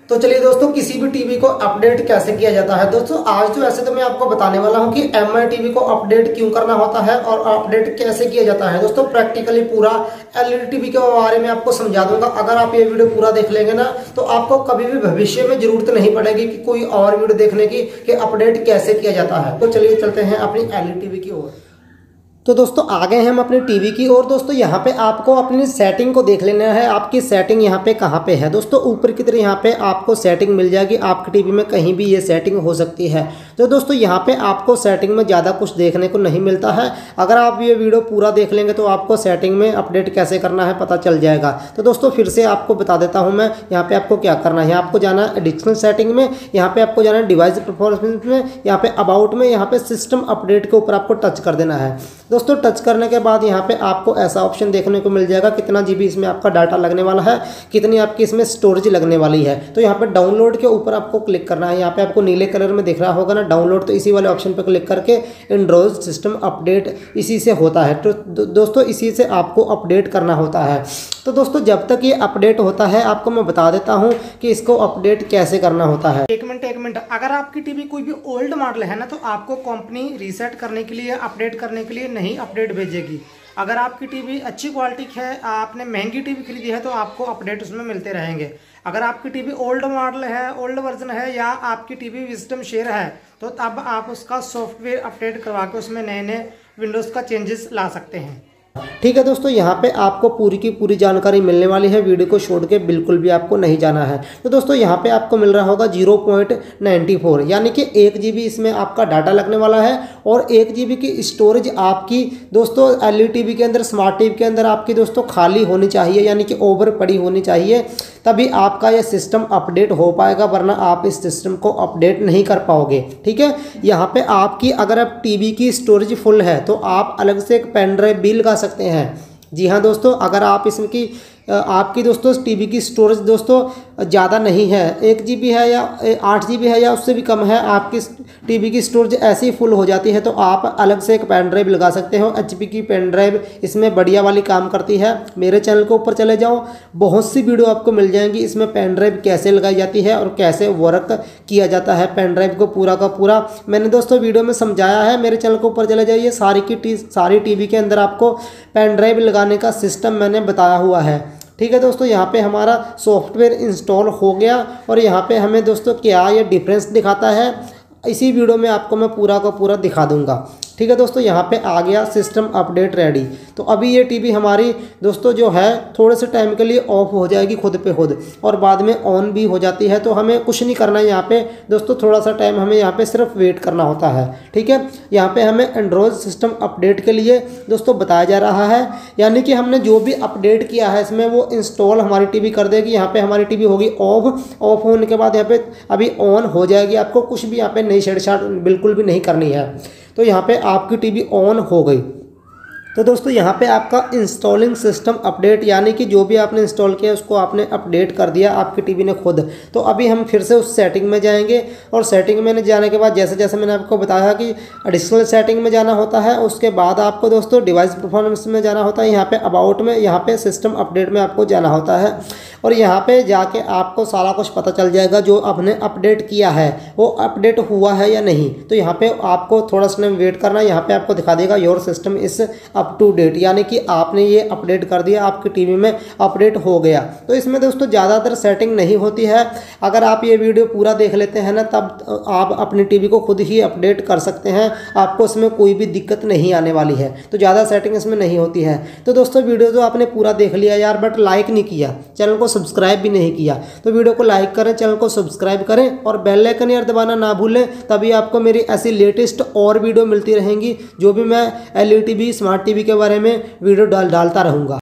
तो चलिए दोस्तों, किसी भी टीवी को अपडेट कैसे किया जाता है। दोस्तों आज तो ऐसे तो मैं आपको बताने वाला हूं कि एमआई टीवी को अपडेट क्यों करना होता है और अपडेट कैसे किया जाता है। दोस्तों प्रैक्टिकली पूरा एलईडी टीवी के बारे में आपको समझा दूंगा। अगर आप ये वीडियो पूरा देख लेंगे ना तो आपको कभी भी भविष्य में जरूरत नहीं पड़ेगी कि कोई और वीडियो देखने की कि अपडेट कैसे किया जाता है। तो चलिए चलते हैं अपनी एलईडी टीवी की ओर। तो दोस्तों आ गए हैं हम अपनी टीवी की ओर। दोस्तों यहाँ पे आपको अपनी सेटिंग को देख लेना है, आपकी सेटिंग यहाँ पे कहाँ पे है। दोस्तों ऊपर की तरफ यहाँ पे आपको सेटिंग मिल जाएगी, आपकी टीवी में कहीं भी ये सेटिंग हो सकती है। तो दोस्तों यहाँ पे आपको सेटिंग में ज़्यादा कुछ देखने को नहीं मिलता है। अगर आप ये वीडियो पूरा देख लेंगे तो आपको सेटिंग में अपडेट कैसे करना है पता चल जाएगा। तो दोस्तों फिर से आपको बता देता हूँ मैं, यहाँ पे आपको क्या करना है। आपको जाना है एडिशनल सेटिंग में, यहाँ पे आपको जाना है डिवाइस परफॉर्मेंस में, यहाँ पे अबाउट में, यहाँ पे सिस्टम अपडेट के ऊपर आपको टच कर देना है। दोस्तों टच करने के बाद यहाँ पे आपको ऐसा ऑप्शन देखने को मिल जाएगा, कितना जीबी इसमें आपका डाटा लगने वाला है, कितनी आपकी इसमें स्टोरेज लगने वाली है। तो यहाँ पे डाउनलोड के ऊपर आपको क्लिक करना है। यहाँ पे आपको नीले कलर में दिख रहा होगा ना डाउनलोड, तो इसी वाले ऑप्शन पर क्लिक करके एंड्रॉइड सिस्टम अपडेट इसी से होता है। तो दोस्तों इसी से आपको अपडेट करना होता है। तो दोस्तों जब तक ये अपडेट होता है आपको मैं बता देता हूँ कि इसको अपडेट कैसे करना होता है। एक मिनट, अगर आपकी टीवी कोई भी ओल्ड मॉडल है ना तो आपको कंपनी रीसेट करने के लिए, अपडेट करने के लिए नहीं अपडेट भेजेगी। अगर आपकी टीवी अच्छी क्वालिटी की है, आपने महंगी टीवी खरीदी है तो आपको अपडेट उसमें मिलते रहेंगे। अगर आपकी टीवी ओल्ड मॉडल है, ओल्ड वर्जन है या आपकी टीवी विजडम शेयर है तो तब आप उसका सॉफ्टवेयर अपडेट करवा के उसमें नए नए विंडोज़ का चेंजेस ला सकते हैं। ठीक है दोस्तों, यहाँ पे आपको पूरी की पूरी जानकारी मिलने वाली है, वीडियो को छोड़ के बिल्कुल भी आपको नहीं जाना है। तो दोस्तों यहाँ पे आपको मिल रहा होगा 0.94 यानी कि 1 GB इसमें आपका डाटा लगने वाला है और 1 GB की स्टोरेज आपकी दोस्तों एलईडी टीवी के अंदर, स्मार्ट टीवी के अंदर आपकी दोस्तों खाली होनी चाहिए, यानी कि ओवर पड़ी होनी चाहिए, तभी आपका यह सिस्टम अपडेट हो पाएगा, वरना आप इस सिस्टम को अपडेट नहीं कर पाओगे। ठीक है, यहाँ पे आपकी अगर आप टीवी की स्टोरेज फुल है तो आप अलग से एक पेन ड्राइव भी लगा सकते हैं। जी हाँ दोस्तों, अगर आप इसमें की आपकी दोस्तों टीवी की स्टोरेज दोस्तों ज़्यादा नहीं है, 1 GB है या 8 GB है या उससे भी कम है, आपकी टीवी की स्टोरेज ऐसी फुल हो जाती है तो आप अलग से एक पेन ड्राइव लगा सकते हो। HP की पेन ड्राइव इसमें बढ़िया वाली काम करती है। मेरे चैनल के ऊपर चले जाओ, बहुत सी वीडियो आपको मिल जाएंगी इसमें पेन ड्राइव कैसे लगाई जाती है और कैसे वर्क किया जाता है पेन ड्राइव को पूरा का पूरा मैंने दोस्तों वीडियो में समझाया है। मेरे चैनल के ऊपर चले जाइए, सारी टीवी के अंदर आपको पेन ड्राइव लगाने का सिस्टम मैंने बताया हुआ है। ठीक है दोस्तों, यहाँ पे हमारा सॉफ्टवेयर इंस्टॉल हो गया और यहाँ पे हमें दोस्तों क्या ये डिफरेंस दिखाता है इसी वीडियो में आपको मैं पूरा का पूरा दिखा दूंगा। ठीक है दोस्तों, यहाँ पे आ गया सिस्टम अपडेट रेडी। तो अभी ये टीवी हमारी दोस्तों जो है थोड़े से टाइम के लिए ऑफ हो जाएगी खुद पे खुद और बाद में ऑन भी हो जाती है। तो हमें कुछ नहीं करना है यहाँ पे दोस्तों, थोड़ा सा टाइम हमें यहाँ पे सिर्फ वेट करना होता है। ठीक है, यहाँ पे हमें एंड्रॉयड सिस्टम अपडेट के लिए दोस्तों बताया जा रहा है, यानी कि हमने जो भी अपडेट किया है इसमें वो इंस्टॉल हमारी टीवी कर देगी। यहाँ पे हमारी टीवी होगी ऑफ होने के बाद यहाँ पे अभी ऑन हो जाएगी। आपको कुछ भी यहाँ पे नई छेड़छाड़ बिल्कुल भी नहीं करनी है। तो यहाँ पे आपकी टीवी ऑन हो गई। तो दोस्तों यहाँ पे आपका इंस्टॉलिंग सिस्टम अपडेट, यानी कि जो भी आपने इंस्टॉल किया उसको आपने अपडेट कर दिया आपकी टीवी ने खुद। तो अभी हम फिर से उस सेटिंग में जाएंगे और सेटिंग में जाने के बाद जैसे जैसे मैंने आपको बताया कि एडिशनल सेटिंग में जाना होता है, उसके बाद आपको दोस्तों डिवाइस परफॉर्मेंस में जाना होता है, यहाँ पे अबाउट में, यहाँ पे सिस्टम अपडेट में आपको जाना होता है और यहाँ पे जाके आपको सारा कुछ पता चल जाएगा जो आपने अपडेट किया है वो अपडेट हुआ है या नहीं। तो यहाँ पे आपको थोड़ा सा वेट करना है। यहाँ पे आपको दिखा देगा your system is up to date, यानी कि आपने ये अपडेट कर दिया, आपकी टीवी में अपडेट हो गया। तो इसमें दोस्तों ज़्यादातर सेटिंग नहीं होती है। अगर आप ये वीडियो पूरा देख लेते हैं ना तब आप अपनी टीवी को खुद ही अपडेट कर सकते हैं, आपको इसमें कोई भी दिक्कत नहीं आने वाली है। तो ज़्यादा सेटिंग इसमें नहीं होती है। तो दोस्तों वीडियो तो आपने पूरा देख लिया यार, बट लाइक नहीं किया, चैनल को सब्सक्राइब भी नहीं किया, तो वीडियो को लाइक करें, चैनल को सब्सक्राइब करें और बेल आइकन यार दबाना ना भूलें, तभी आपको मेरी ऐसी लेटेस्ट और वीडियो मिलती रहेंगी। जो भी मैं एलईडी टीवी, स्मार्ट टीवी के बारे में वीडियो डालता रहूँगा।